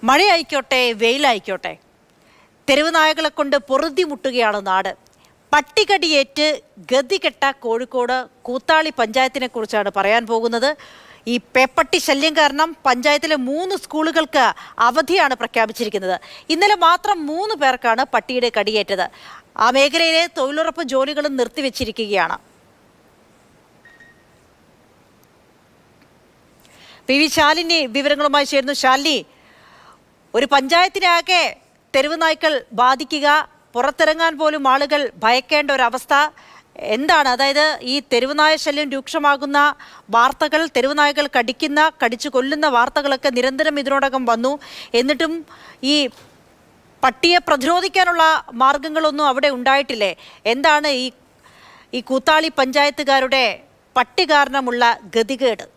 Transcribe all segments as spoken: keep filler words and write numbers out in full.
മഴയായിക്കോട്ടെ വെയിലായിക്കോട്ടെ തെരുവ് നായകളെ കൊണ്ട് പൊറുതിമുട്ടുകയാണ് നാട്. പട്ടികടിയേറ്റ് ഗതികെട്ട കോഴിക്കോട് കൂത്താളി പഞ്ചായത്തിനെ കുറിച്ചാണ് പറയാൻ പോകുന്നത്. ഈ പേപ്പട്ടി ശല്യം കാരണം പഞ്ചായത്തിലെ മൂന്ന് സ്കൂളുകൾക്ക് അവധിയാണ് പ്രഖ്യാപിച്ചിരിക്കുന്നത്. ഇന്നലെ മാത്രം മൂന്ന് പേർക്കാണ് പട്ടിയുടെ കടിയേറ്റത്. ആ മേഖലയിലെ തൊഴിലുറപ്പ് ജോലികളും നിർത്തിവെച്ചിരിക്കുകയാണ്. പി വി ശാലിനി വിവരങ്ങളുമായി ചേരുന്നു. ശാലിനി, ഒരു പഞ്ചായത്തിനാകെ തെരുവ് നായ്ക്കൾ ബാധിക്കുക, പുറത്തിറങ്ങാൻ പോലും ആളുകൾ ഭയക്കേണ്ട ഒരവസ്ഥ എന്താണ്? അതായത് ഈ തെരുവുനായ ശല്യം രൂക്ഷമാകുന്ന വാർത്തകൾ, തെരുവുനായകൾ കടിക്കുന്ന കടിച്ചു കൊല്ലുന്ന വാർത്തകളൊക്കെ നിരന്തരം ഇതിനോടകം വന്നു. എന്നിട്ടും ഈ പട്ടിയെ പ്രതിരോധിക്കാനുള്ള മാർഗങ്ങളൊന്നും അവിടെ ഉണ്ടായിട്ടില്ലേ? എന്താണ് ഈ ഈ കൂത്താളി പഞ്ചായത്തുകാരുടെ പട്ടി കാരണമുള്ള ഗതികേട്?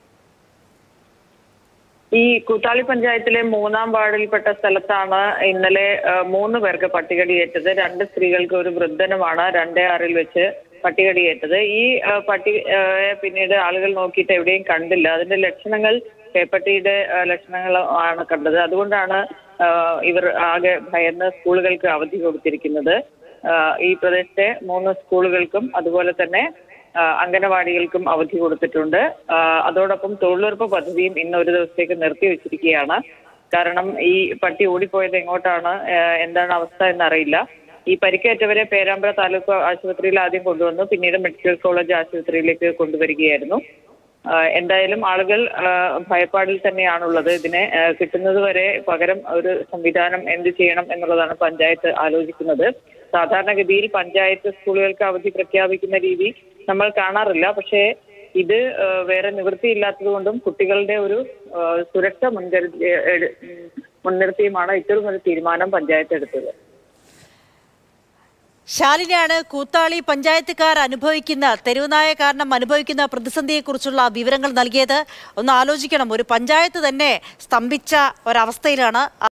ഈ കൂത്താളി പഞ്ചായത്തിലെ മൂന്നാം വാർഡിൽപ്പെട്ട സ്ഥലത്താണ് ഇന്നലെ മൂന്ന് പേർക്ക് പട്ടികടിയേറ്റത്. രണ്ട് സ്ത്രീകൾക്ക് ഒരു വൃദ്ധനുമാണ് രണ്ടേ ആറിൽ വെച്ച് പട്ടികടിയേറ്റത്. ഈ പട്ടി പിന്നീട് ആളുകൾ നോക്കിയിട്ട് എവിടെയും കണ്ടില്ല. അതിന്റെ ലക്ഷണങ്ങൾ പേപ്പട്ടിയുടെ ലക്ഷണങ്ങൾ ആണ് കണ്ടത്. അതുകൊണ്ടാണ് ഇവർ ആകെ ഭയന്ന് സ്കൂളുകൾക്ക് അവധി കൊടുത്തിരിക്കുന്നത്. ഈ പ്രദേശത്തെ മൂന്ന് സ്കൂളുകൾക്കും അതുപോലെ തന്നെ അംഗനവാടികൾക്കും അവധി കൊടുത്തിട്ടുണ്ട്. അതോടൊപ്പം തൊഴിലുറപ്പ് പദ്ധതിയും ഇന്ന് ഒരു ദിവസത്തേക്ക് നിർത്തിവെച്ചിരിക്കുകയാണ്. കാരണം ഈ പട്ടി ഓടിപ്പോയത് എങ്ങോട്ടാണ്, എന്താണ് അവസ്ഥ എന്നറിയില്ല. ഈ പരിക്കേറ്റവരെ പേരാമ്പ്ര താലൂക്ക് ആശുപത്രിയിൽ ആദ്യം കൊണ്ടുവന്നു, പിന്നീട് മെഡിക്കൽ കോളേജ് ആശുപത്രിയിലേക്ക് കൊണ്ടുവരികയായിരുന്നു. എന്തായാലും ആളുകൾ ഭയപ്പാടിൽ തന്നെയാണുള്ളത്. ഇതിനെ കിട്ടുന്നത് വരെ പകരം ഒരു സംവിധാനം എന്ത് ചെയ്യണം എന്നുള്ളതാണ് പഞ്ചായത്ത് ആലോചിക്കുന്നത്. സാധാരണഗതിയിൽ പഞ്ചായത്ത് സ്കൂളുകൾക്ക് അവധി പ്രഖ്യാപിക്കുന്ന രീതി നമ്മൾ കാണാറില്ല. പക്ഷേ ഇത് വേറെ നിവൃത്തിയില്ലാത്തത് കൊണ്ടും കുട്ടികളുടെ ഒരു സുരക്ഷ മുൻകരുതി മുൻനിർത്തിയുമാണ് ഇത്തരമൊരു തീരുമാനം പഞ്ചായത്ത് എടുത്തത്. ശാലിനിയാണ് കൂത്താളി പഞ്ചായത്തുകാർ അനുഭവിക്കുന്ന തെരുവുനായ കാരണം അനുഭവിക്കുന്ന പ്രതിസന്ധിയെക്കുറിച്ചുള്ള വിവരങ്ങൾ നൽകിയത്. ഒന്ന് ആലോചിക്കണം, ഒരു പഞ്ചായത്ത് തന്നെ സ്തംഭിച്ച ഒരവസ്ഥയിലാണ്.